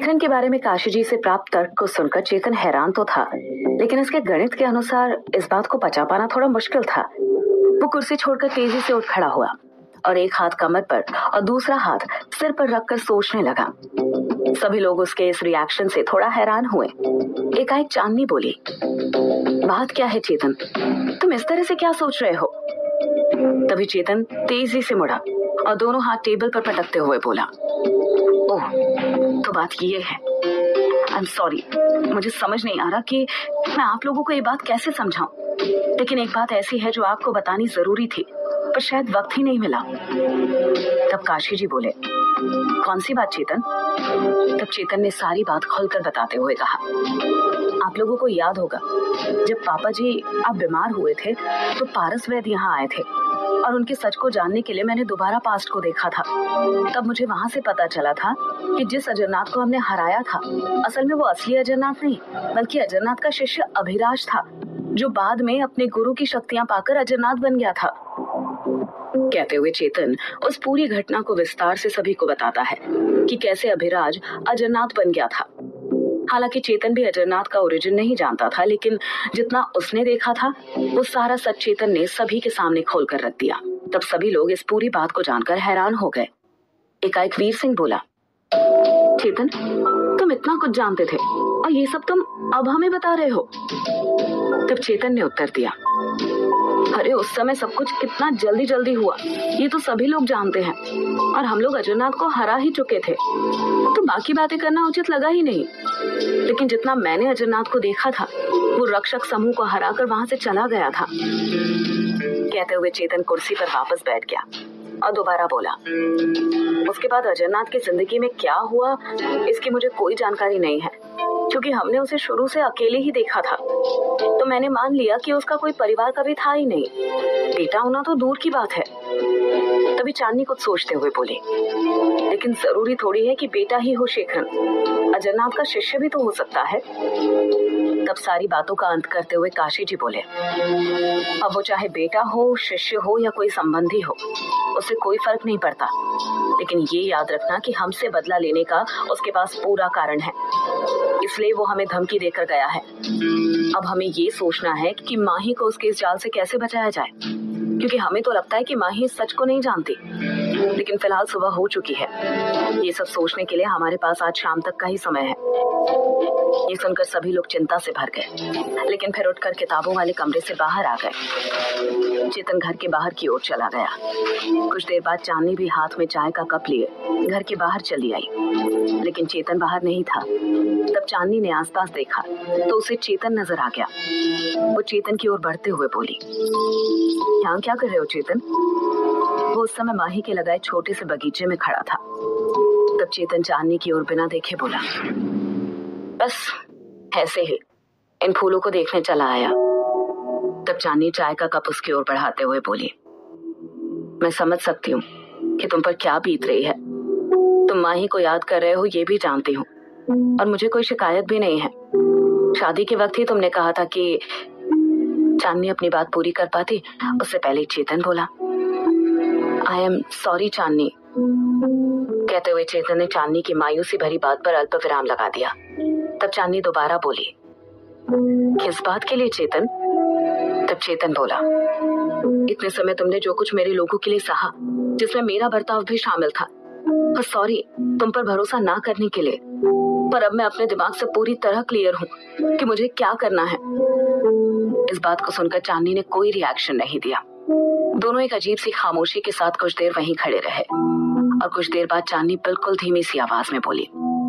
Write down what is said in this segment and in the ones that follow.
शिखरन के बारे में काशी जी से प्राप्त तर्क को सुनकर चेतन हैरान तो था, लेकिन इसके गणित के अनुसार इस बात को पचा पाना थोड़ा मुश्किल था। वो कुर्सी छोड़कर तेजी से उठ खड़ा हुआ और एक हाथ कमर पर और दूसरा हाथ सिर पर रखकर सोचने लगा। सभी लोग उसके इस रिएक्शन से थोड़ा हैरान हुए। एकाएक चांदनी बोली, बात क्या है चेतन, तुम इस तरह से क्या सोच रहे हो? तभी चेतन तेजी से मुड़ा और दोनों हाथ टेबल पर पटकते हुए बोला, ओह, तो बात ये है। आई एम सॉरी, मुझे समझ नहीं आ रहा कि मैं आप लोगों को ये बात कैसे समझाऊं, लेकिन एक बात ऐसी है जो आपको बतानी जरूरी थी, पर शायद वक्त ही नहीं मिला। तब काशी जी बोले, कौन सी बात चेतन? तब चेतन ने सारी बात खोलकर बताते हुए कहा, आप लोगों को याद होगा जब पापा जी आप बीमार हुए थे तो पारस वैद्य यहाँ आए थे और उनके सच को जानने के लिए मैंने दोबारा पास्ट को देखा था। तब मुझे वहां से पता चला था कि जिस अजरनाथ को हमने हराया था असल में वो असली अजरनाथ नहीं बल्कि अजरनाथ का शिष्य अभिराज था, जो बाद में अपने गुरु की शक्तियां पाकर अजरनाथ बन गया था। कहते हुए चेतन उस पूरी घटना को विस्तार से सभी को बताता है कि कैसे अभिराज अजरनाथ बन गया था। हालांकि चेतन भी अजरनाथ का ओरिजिन नहीं जानता था, लेकिन जितना उसने देखा था वो सारा सच चेतन ने सभी के सामने खोल कर रख दिया। तब सभी लोग इस पूरी बात को जानकर हैरान हो गए। एकाएक वीर सिंह बोला, चेतन, तुम इतना कुछ जानते थे और ये सब तुम अब हमें बता रहे हो? तब चेतन ने उत्तर दिया, अरे उस समय सब कुछ कितना जल्दी जल्दी हुआ ये तो सभी लोग जानते हैं, और हम लोग अजरनाथ को हरा ही चुके थे, तो बाकी बातें करना उचित लगा ही नहीं। लेकिन जितना मैंने अजरनाथ को देखा था वो रक्षक समूह को हराकर वहां से चला गया था। कहते हुए चेतन कुर्सी पर वापस बैठ गया और दोबारा बोला, उसके बाद अजरनाथ की जिंदगी में क्या हुआ इसकी मुझे कोई जानकारी नहीं है, क्योंकि हमने उसे शुरू से अकेले ही देखा था, तो मैंने मान लिया कि उसका कोई परिवार कभी था ही नहीं, बेटा होना तो दूर की बात है। तभी चांदनी कुछ सोचते हुए बोली, लेकिन जरूरी थोड़ी है कि बेटा ही हो शिखरन, अजरनाथ का शिष्य भी तो हो सकता है। तब सारी बातों का अंत करते हुए काशी जी बोले, अब वो चाहे बेटा हो, शिष्य हो या कोई संबंधी हो, उससे कोई फर्क नहीं पड़ता, लेकिन ये याद रखना कि हमसे बदला लेने का उसके पास पूरा कारण है, इसलिए वो हमें धमकी देकर गया है। अब हमें ये सोचना है कि माही को उसके इस जाल से कैसे बचाया जाए, क्योंकि हमें तो लगता है कि माही इस सच को नहीं जानती, लेकिन फिलहाल सुबह हो चुकी है। ये सब सोचने के लिए हमारे पास आज शाम तक का ही समय है। ये सुनकर सभी लोग चिंता से भर गए, लेकिन फिर उठकर किताबों वाले कमरे से बाहर आ गए। चेतन घर के बाहर की ओर चला गया। कुछ देर बाद चांदनी भी हाथ में चाय का कप लिए घर के बाहर चली आई, लेकिन चेतन बाहर नहीं था। तब चांदनी ने आसपास देखा तो उसे चेतन नजर आ गया। वो चेतन की ओर बढ़ते हुए बोली, यहाँ क्या कर रहे हो चेतन? वो उस समय माही के लगाए छोटे से बगीचे में खड़ा था। तब चेतन चांदनी की ओर बिना देखे बोला, बस ऐसे ही इन फूलों को देखने चला आया। तब चांदनी चाय का कप उसकी ओर बढ़ाते हुए बोली, मैं समझ सकती हूँ कि तुम पर क्या बीत रही है। तुम माही को याद कर रहे हो ये भी जानती हूँ, और मुझे कोई शिकायत भी नहीं है। शादी के वक्त ही तुमने कहा था कि चांदनी अपनी बात पूरी कर पाती, उससे पहले चेतन बोला, आई एम सॉरी चांदनी। कहते हुए चेतन ने चांदनी की मायूसी भरी बात पर अल्प विराम लगा दिया। तब चांदनी दोबारा बोली, किस बात के लिए चेतन? तब चेतन बोला, इतने समय तुमने जो कुछ मेरे लोगों के लिए सहा, जिसमें मेरा बर्ताव भी शामिल था, और सॉरी तुम पर भरोसा ना करने के लिए, पर अब मैं अपने दिमाग से पूरी तरह क्लियर हूँ कि मुझे क्या करना है। इस बात को सुनकर चांदनी ने कोई रिएक्शन नहीं दिया। दोनों एक अजीब सी खामोशी के साथ कुछ देर वहीं खड़े रहे, और कुछ देर बाद चांदनी बिल्कुल धीमी सी आवाज में बोली,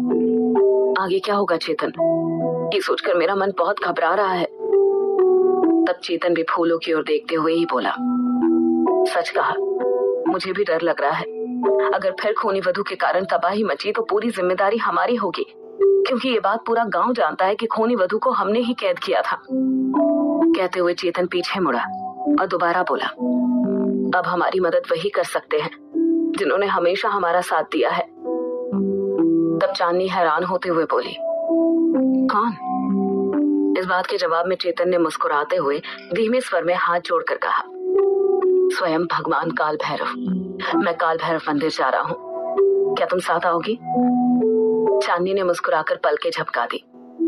आगे क्या होगा चेतन? ये सोचकर मेरा मन बहुत घबरा रहा है। तब चेतन भी फूलों की ओर देखते हुए ही बोला, सच कहा, मुझे भी डर लग रहा है। अगर फिर खूनी वधू के कारण तबाही मची तो पूरी जिम्मेदारी हमारी होगी, क्योंकि ये बात पूरा गांव जानता है कि खूनी वधू को हमने ही कैद किया था। कहते हुए चेतन पीछे मुड़ा और दोबारा बोला, अब हमारी मदद वही कर सकते हैं जिन्होंने हमेशा हमारा साथ दिया है। तब चांदनी हैरान होते हुए बोली, कौन? इस बात के जवाब में चेतन ने मुस्कुराते हुए धीमे स्वर में हाथ जोड़कर कहा, स्वयं भगवान काल भैरव। मैं काल भैरव मंदिर जा रहा हूँ, क्या तुम साथ आओगी? चांदनी ने मुस्कुराकर पलकें झपका दी।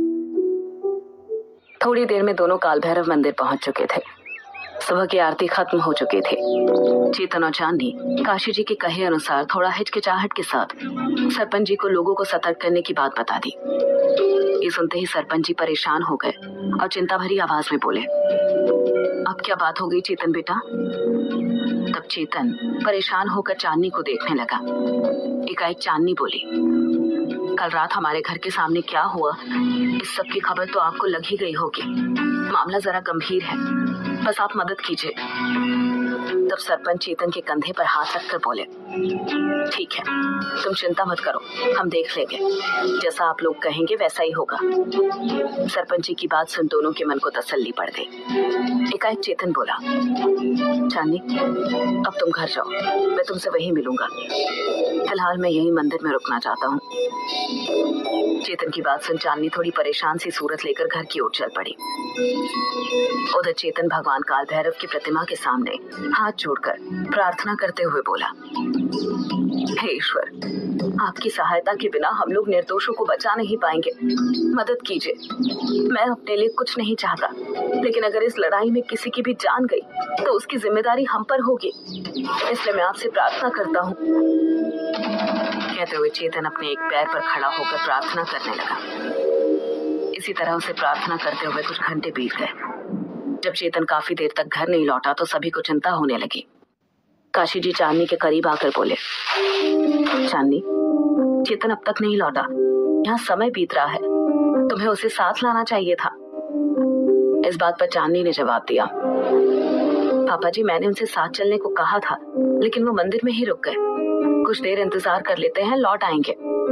थोड़ी देर में दोनों काल भैरव मंदिर पहुंच चुके थे। सुबह की आरती खत्म हो चुकी थी। चेतन और चांदनी काशी जी के कहे अनुसार थोड़ा हिचकिचाहट के साथ सरपंच जी को लोगों को सतर्क करने की बात बता दी। ये सुनते ही सरपंच जी परेशान हो गए और चिंता भरी आवाज में बोले, अब क्या बात हो गई चेतन बेटा? तब चेतन परेशान होकर चांदनी को देखने लगा। एकाएक चांदनी बोली, कल रात हमारे घर के सामने क्या हुआ, इस सब की खबर तो आपको लग ही गई होगी। मामला जरा गंभीर है, बस आप मदद कीजिए। तब सरपंच चेतन के कंधे पर हाथ रखकर बोले, ठीक है, तुम चिंता मत करो, हम देख लेंगे। जैसा आप लोग कहेंगे वैसा ही होगा। सरपंच जी की बात सुन दोनों के मन को तसल्ली पड़ गई। एकाएक चेतन बोला, चांदनी, अब तुम घर जाओ, मैं तुमसे वहीं मिलूंगा। फिलहाल मैं यही मंदिर में रुकना चाहता हूँ। चेतन की बात सुन चांदनी थोड़ी परेशान सी सूरत लेकर घर की ओर चल पड़ी। उधर चेतन भगवान काल भैरव की प्रतिमा के सामने हाथ जोड़कर प्रार्थना करते हुए बोला, हे ईश्वर, आपकी सहायता के बिना हम लोग निर्दोषों को बचा नहीं पाएंगे। मदद कीजिए। मैं अपने लिए कुछ नहीं चाहता, लेकिन अगर इस लड़ाई में किसी की भी जान गई तो उसकी जिम्मेदारी हम पर होगी। इसलिए मैं आपसे प्रार्थना करता हूँ। कहते हुए चेतन अपने एक पैर पर खड़ा होकर प्रार्थना करने लगा। इसी तरह उसे प्रार्थना करते हुए कुछ घंटे बीत गए। जब चेतन काफी देर तक घर नहीं लौटा तो सभी को चिंता होने लगी। काशी जी चांदनी के करीब आकर बोले, चांदनी, चेतन अब तक नहीं लौटा, यहाँ समय बीत रहा है, तुम्हें उसे साथ लाना चाहिए था। इस बात पर चांदनी ने जवाब दिया, पापा जी, मैंने उनसे साथ चलने को कहा था, लेकिन वो मंदिर में ही रुक गए। कुछ देर इंतजार कर लेते हैं, लौट आएंगे।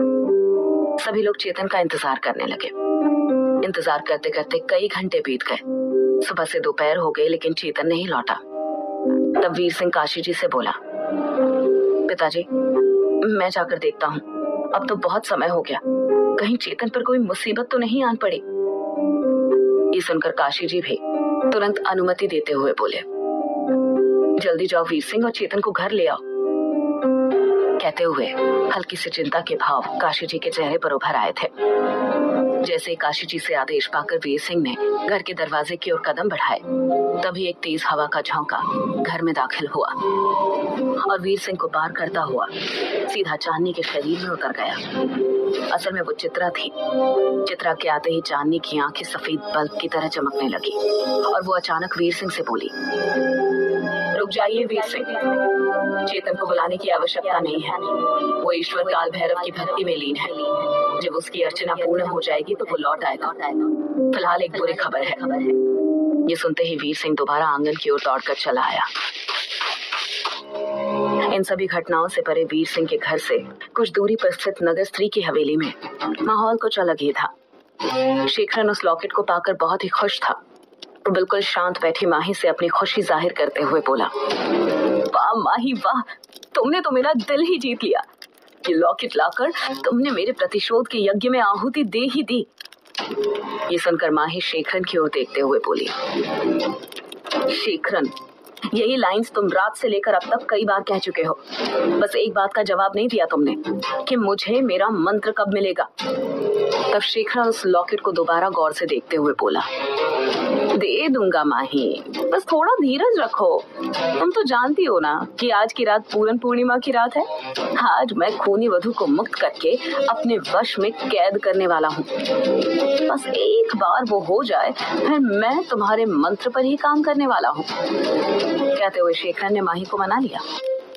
सभी लोग चेतन का इंतजार करने लगे। इंतजार करते करते कई घंटे बीत गए। सुबह से दोपहर हो गई, लेकिन चेतन नहीं लौटा। तब वीर सिंह काशी जी से बोला, पिताजी, मैं जाकर देखता हूँ, अब तो बहुत समय हो गया, कहीं चेतन पर कोई मुसीबत तो नहीं आन पड़ी। ये सुनकर काशी जी भी तुरंत अनुमति देते हुए बोले, जल्दी जाओ वीर सिंह और चेतन को घर ले आओ। कहते हुए हल्की सी चिंता के भाव काशी जी के चेहरे पर उभर आए थे। जैसे काशी जी से आदेश पाकर वीर सिंह ने घर के दरवाजे की ओर कदम बढ़ाए, तभी एक तेज हवा का झोंका घर में दाखिल हुआ और वीर सिंह को पार करता हुआ सीधा चांदनी के शरीर में उतर गया। असल में वो चित्रा थी। चित्रा के आते ही चांदनी की आंखें सफेद बल्ब की तरह चमकने लगी और वो अचानक वीर सिंह से बोली, रुक जाइए वीर सिंह, चेतन को बुलाने की आवश्यकता नहीं है। वो ईश्वर काल भैरव की भक्ति में लीन है। जब उसकी अर्चना पूर्ण हो जाएगी तो वो लौट आएगा। फिलहाल एक बुरी खबर है। ये सुनते ही वीर सिंह दोबारा आंगन की ओर दौड़कर चला आया। इन सभी घटनाओं से परे वीर सिंह के घर से कुछ दूरी पर स्थित नगर स्त्री की हवेली में माहौल कुछ अलग ही था। शेखरन उस लॉकेट को पाकर बहुत ही खुश था। वो बिल्कुल शांत बैठी माही से अपनी खुशी जाहिर करते हुए बोला, वाह माही वाह, तुमने तो मेरा दिल ही जीत लिया। ये लॉकेट लाकर तुमने मेरे प्रतिशोध के यज्ञ में आहुति दे ही दी। ये सुनकर माही शेखरन की ओर देखते हुए बोली, शेखरन, यही लाइंस तुम रात से लेकर अब तक कई बार कह चुके हो। बस एक बात का जवाब नहीं दिया तुमने कि मुझे मेरा मंत्र कब मिलेगा। तब शेखरन उस लॉकेट को दोबारा गौर से देखते हुए बोला, दे दूंगा माही, बस थोड़ा धीरज रखो। तुम तो जानती हो ना कि आज की रात पूरन पूर्णिमा की रात है। आज मैं खूनी वधू को मुक्त करके अपने वश में कैद करने वाला हूँ। बस एक बार वो हो जाए, फिर मैं तुम्हारे मंत्र पर ही काम करने वाला हूँ। कहते हुए शेखर ने माही को मना लिया।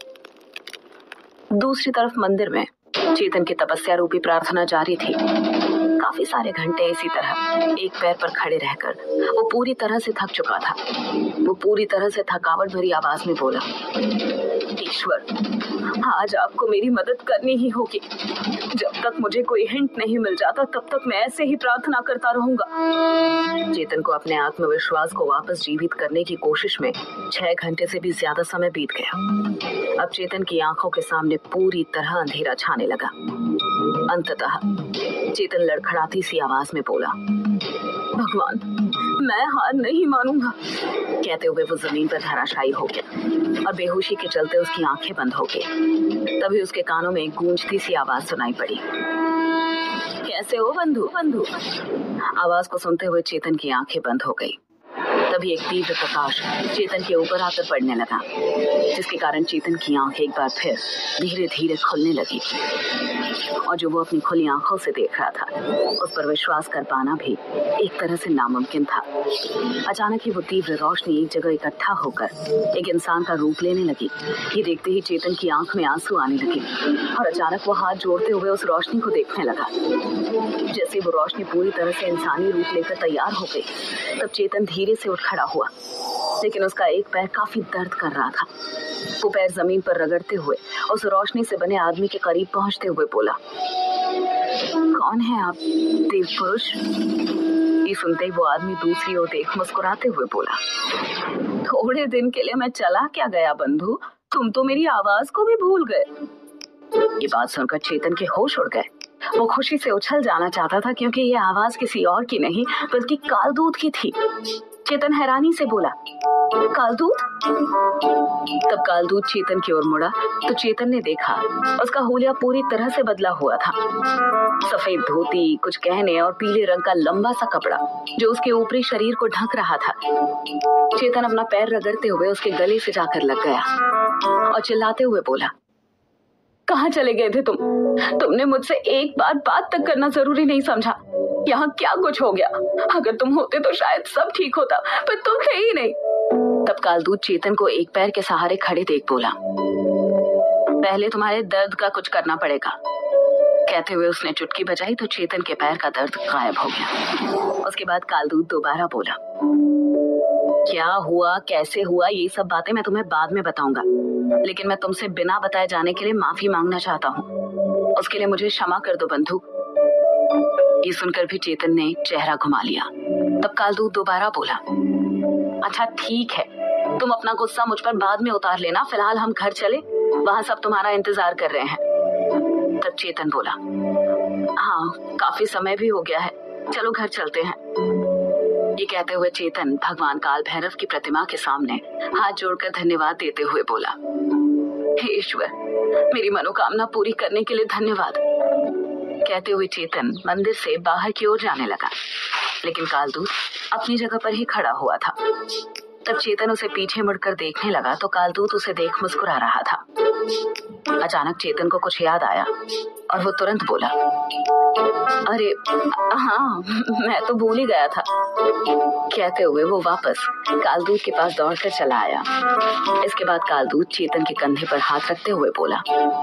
दूसरी तरफ मंदिर में चेतन की तपस्या रूपी प्रार्थना जारी थी। काफी सारे घंटे इसी तरह एक पैर पर खड़े रहकर वो पूरी तरह से थक चुका था। वो पूरी तरह से थकावट भरी आवाज में बोला, ईश्वर, आज आपको मेरी मदद करनी ही होगी। जब तक मुझे कोई हिंट नहीं मिल जाता तब तक मैं ऐसे ही प्रार्थना करता रहूंगा। चेतन को अपने आत्मविश्वास को वापस जीवित करने की कोशिश में 6 घंटे से भी ज्यादा समय बीत गया। अब चेतन की आंखों के सामने पूरी तरह अंधेरा छाने लगा। अंततः चेतन लड़खड़ाती सी आवाज में बोला, भगवान, मैं हार नहीं मानूंगा। कहते हुए वो जमीन पर धराशायी हो गया और बेहोशी के चलते उसकी आंखें बंद हो गई। तभी उसके कानों में एक गूंजती सी आवाज सुनाई पड़ी, कैसे हो बंधु? बंधु आवाज को सुनते हुए चेतन की आंखें बंद हो गई। तभी एक तीव्र प्रकाश चेतन के ऊपर आकर पड़ने लगा, जिसके कारण चेतन की आंखें एक बार फिर धीरे धीरे खुलने लगी और जो वो अपनी खुली आंखों से देख रहा था उस पर विश्वास कर पाना भी एक तरह से नामुमकिन था। अचानक ही वो तीव्र रोशनी एक जगह इकट्ठा होकर एक इंसान का रूप लेने लगी। ये देखते ही चेतन की आंख में आंसू आने लगे और अचानक वो हाथ जोड़ते हुए उस रोशनी को देखने लगा। जैसे वो रोशनी पूरी तरह से इंसानी रूप लेकर तैयार हो गई, तब चेतन धीरे से उठ खड़ा हुआ, लेकिन उसका एक पैर काफी दर्द कर रहा था। वो पैर जमीन पर रगड़ते हुए उस रोशनी से बने आदमी के करीब पहुंचते हुए बोला, कौन है आप देव पुरुष? ये सुनते ही वो आदमी दूसरी ओर देख मुस्कुराते हुए बोला, थोड़े दिन के लिए मैं चला क्या गया बंधु, तुम तो मेरी आवाज को भी भूल गए। ये बात सुनकर चेतन के होश उड़ गए। वो खुशी से उछल जाना चाहता था क्योंकि ये आवाज किसी और की नहीं बल्कि कालदूत की थी। चेतन हैरानी से बोला, कालदूत? तब कालदूत चेतन की ओर मुड़ा तो चेतन ने देखा उसका हुलिया पूरी तरह से बदला हुआ था। सफेद धोती, कुछ गहने और पीले रंग का लंबा सा कपड़ा जो उसके ऊपरी शरीर को ढक रहा था। चेतन अपना पैर रगड़ते हुए उसके गले से जाकर लग गया और चिल्लाते हुए बोला, कहाँ चले गए थे तुम? तुमने मुझसे एक बार बात तक करना जरूरी नहीं समझा। यहाँ क्या कुछ हो गया? अगर तुम होते तो शायद सब ठीक होता, पर तुम थे ही नहीं। तब कालदूत चेतन को एक पैर के सहारे खड़े देख बोला, पहले तुम्हारे दर्द का कुछ करना पड़ेगा। कहते हुए उसने चुटकी बजाई तो चेतन के पैर का दर्द गायब हो गया। उसके बाद कालदूत दोबारा बोला, क्या हुआ, कैसे हुआ, ये सब बातें मैं तुम्हें बाद में बताऊंगा, लेकिन मैं तुमसे बिना बताए जाने के लिए माफी मांगना चाहता हूँ। उसके लिए मुझे क्षमा कर दो बंधु। ये सुनकर भी चेतन ने चेहरा घुमा लिया। तब कालदूत दोबारा बोला, अच्छा ठीक है, तुम अपना गुस्सा मुझ पर बाद में उतार लेना, फिलहाल हम घर चले, वहाँ सब तुम्हारा इंतजार कर रहे हैं। तब चेतन बोला, हाँ काफी समय भी हो गया है, चलो घर चलते हैं। ये कहते हुए चेतन भगवान काल भैरव की प्रतिमा के सामने हाथ जोड़कर धन्यवाद देते हुए बोला, हे ईश्वर, मेरी मनोकामना पूरी करने के लिए धन्यवाद। कहते हुए चेतन मंदिर से बाहर की ओर जाने लगा, लेकिन कालदूत अपनी जगह पर ही खड़ा हुआ था। तब चेतन उसे पीछे मुड़कर देखने लगा तो कालदूत उसे देख मुस्कुरा रहा था। अचानक चेतन को कुछ याद आया और वो तुरंत बोला, अरे हाँ, मैं तो भूल ही गया था। कहते हुए वो वापस कालदूत के पास दौड़कर चला आया। इसके बाद कालदूत चेतन के कंधे पर हाथ रखते हुए बोला,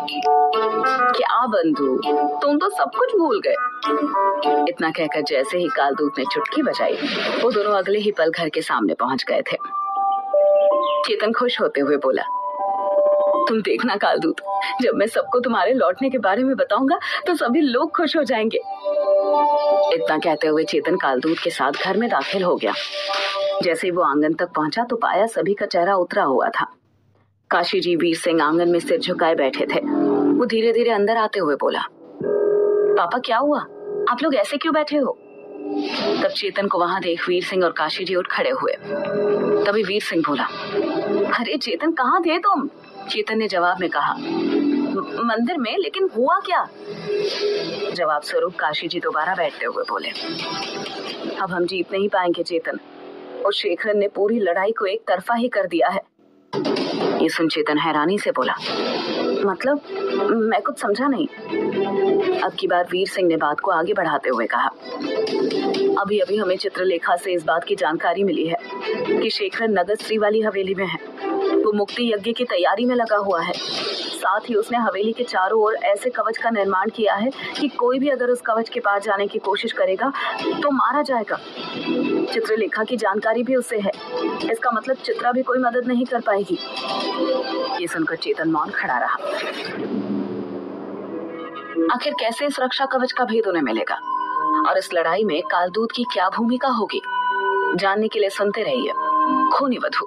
क्या बंधु, तुम तो सब कुछ भूल गए। इतना कहकर जैसे ही कालदूत ने चुटकी बजाई, वो दोनों अगले ही पल घर के सामने पहुंच गए थे। चेतन खुश होते हुए बोला, तुम देखना कालदूत, जब मैं सबको तुम्हारे लौटने के बारे में बताऊंगा तो सभी लोग खुश हो जाएंगे। इतना कहते हुए चेतन कालदूत के साथ घर में दाखिल हो गया। जैसे ही वो आंगन तक पहुंचा तो पाया सभी का चेहरा उतरा हुआ था। काशी जी वीर सिंह आंगन में सिर झुकाए बैठे थे। वो धीरे धीरे अंदर आते हुए बोला, पापा क्या हुआ, आप लोग ऐसे क्यों बैठे हो? तब चेतन को वहां देख वीर सिंह और काशी जी उठ खड़े हुए। तभी वीर सिंह बोला, अरे चेतन कहाँ थे तुम? चेतन ने जवाब में कहा, मंदिर में, लेकिन हुआ क्या? जवाब स्वरूप काशी जी दोबारा बैठते हुए बोले, अब हम जीत नहीं पाएंगे चेतन, और शेखर ने पूरी लड़ाई को एक तरफा ही कर दिया है। ये सुन चेतन हैरानी से बोला, मतलब मैं कुछ समझा नहीं। अब की बार वीर सिंह ने बात को आगे बढ़ाते हुए कहा, अभी अभी हमें चित्रलेखा से इस बात की जानकारी मिली है कि शेखर नगद श्री वाली हवेली में है। वो मुक्ति यज्ञ की तैयारी में लगा हुआ है। साथ ही उसने हवेली के चारों ओर ऐसे कवच का निर्माण किया है कि कोई भी अगर उस कवच के पार जाने की कोशिश करेगा तो मारा जाएगा। चित्रलेखा की जानकारी भी उससे है। इसका मतलब चित्रा भी कोई मदद नहीं कर पाएगी। ये सुनकर चेतन मौन खड़ा रहा। आखिर कैसे इस रक्षा कवच का भेद उन्हें मिलेगा और इस लड़ाई में कालदूत की क्या भूमिका होगी, जानने के लिए सुनते रहिए खूनी वधू।